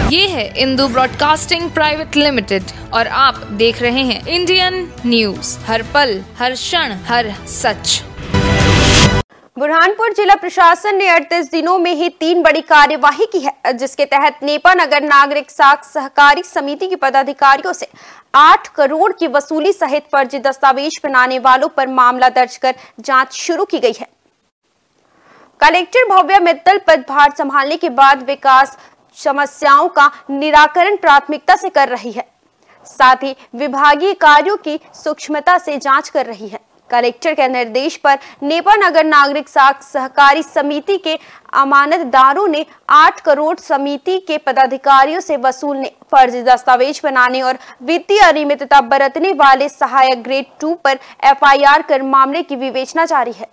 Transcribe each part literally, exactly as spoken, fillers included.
ये है Indu broadcasting private limited और आप देख रहे हैं इंडियन न्यूज, हर पल, हर क्षण, हर सच। बुरहानपुर जिला प्रशासन ने अड़तीस दिनों में ही तीन बड़ी कार्यवाही की है, जिसके तहत नेपा नगर नागरिक साख सहकारी समिति के पदाधिकारियों से आठ करोड़ की वसूली सहित फर्जी दस्तावेज बनाने वालों पर मामला दर्ज कर जांच शुरू की गई है। कलेक्टर भव्या मित्तल पदभार संभालने के बाद विकास समस्याओं का निराकरण प्राथमिकता से कर रही है, साथ ही विभागीय कार्यों की सूक्ष्मता से जांच कर रही है। कलेक्टर के निर्देश पर नेपा नगर नागरिक साख सहकारी समिति के अमानतदारों ने आठ करोड़ समिति के पदाधिकारियों से वसूलने, फर्जी दस्तावेज बनाने और वित्तीय अनियमितता बरतने वाले सहायक ग्रेड टू पर एफ आई आर कर मामले की विवेचना जारी है।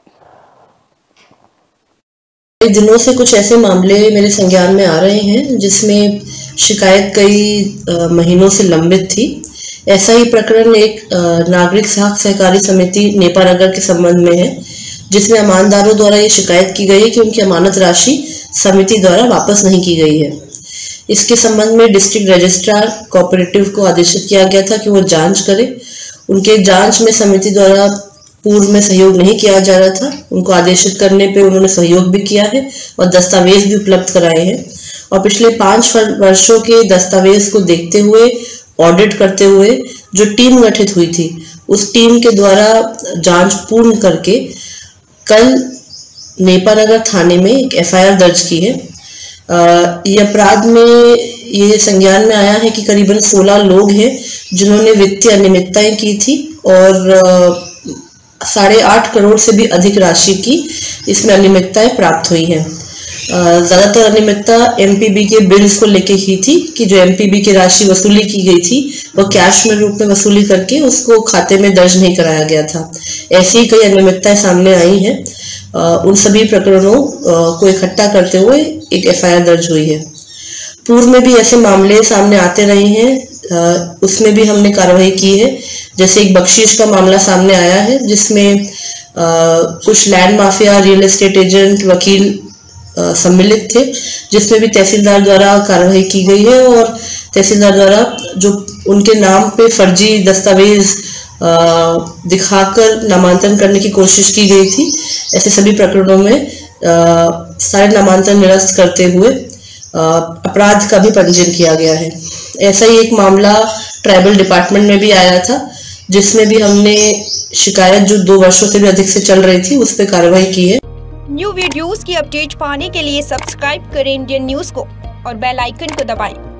दिनों से कुछ ऐसे मामले मेरे संज्ञान में आ रहे हैं जिसमें शिकायत कई महीनों से लंबित थी। ऐसा ही प्रकरण एक नागरिक साख सहकारी समिति नेपा नगर के संबंध में है, जिसमें अमानतदारों द्वारा ये शिकायत की गई है कि उनकी अमानत राशि समिति द्वारा वापस नहीं की गई है। इसके संबंध में डिस्ट्रिक्ट रजिस्ट्रार कोऑपरेटिव को आदेशित किया गया था कि वो जांच करे। उनके जांच में समिति द्वारा पूर्व में सहयोग नहीं किया जा रहा था। उनको आदेशित करने पे उन्होंने सहयोग भी किया है और दस्तावेज भी उपलब्ध कराए हैं। और पिछले पांच वर्षों के दस्तावेज को देखते हुए, ऑडिट करते हुए जो टीम गठित हुई थी, उस टीम के द्वारा जांच पूर्ण करके कल नेपा नगर थाने में एक एफ आई आर दर्ज की है। ये अपराध में ये संज्ञान में आया है कि करीबन सोलह लोग हैं जिन्होंने वित्तीय अनियमितताएं की थी और साढ़े आठ करोड़ से भी अधिक राशि की इसमें अनियमितताएं प्राप्त हुई हैं। ज्यादातर अनियमितता एम पी बी के बिल्स को लेके की थी कि जो एम पी बी की राशि वसूली की गई थी वो कैश में रूप में वसूली करके उसको खाते में दर्ज नहीं कराया गया था। ऐसी ही कई अनियमितताएं सामने आई हैं। उन सभी प्रकरणों को इकट्ठा करते हुए एक एफ आई आर दर्ज हुई है। पूर्व में भी ऐसे मामले सामने आते रहे हैं, उसमें भी हमने कार्रवाई की है। जैसे एक बख्शीश का मामला सामने आया है जिसमें आ, कुछ land mafia, real estate agent, वकील सम्मिलित थे, जिसमें भी तहसीलदार द्वारा कार्रवाई की गई है और तहसीलदार द्वारा जो उनके नाम पे फर्जी दस्तावेज दिखाकर नामांतरण करने की कोशिश की गई थी। ऐसे सभी प्रकरणों में आ, सारे नामांतरण निरस्त करते हुए अपराध का भी पंजीयन किया गया है। ऐसा ही एक मामला ट्राइबल डिपार्टमेंट में भी आया था, जिसमें भी हमने शिकायत जो दो वर्षों से भी अधिक से चल रही थी उस पर कार्रवाई की है। न्यू वीडियोस की अपडेट पाने के लिए सब्सक्राइब करें इंडियन न्यूज को और बेल आइकन को दबाएं।